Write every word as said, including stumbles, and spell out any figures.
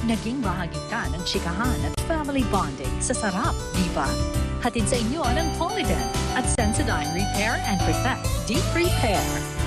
Naging bahagi ka ng chikahan at family bonding sa Sarap, di ba? Hatid sa inyo ng Polident at Sensodyne Repair and Perfect Deep Repair.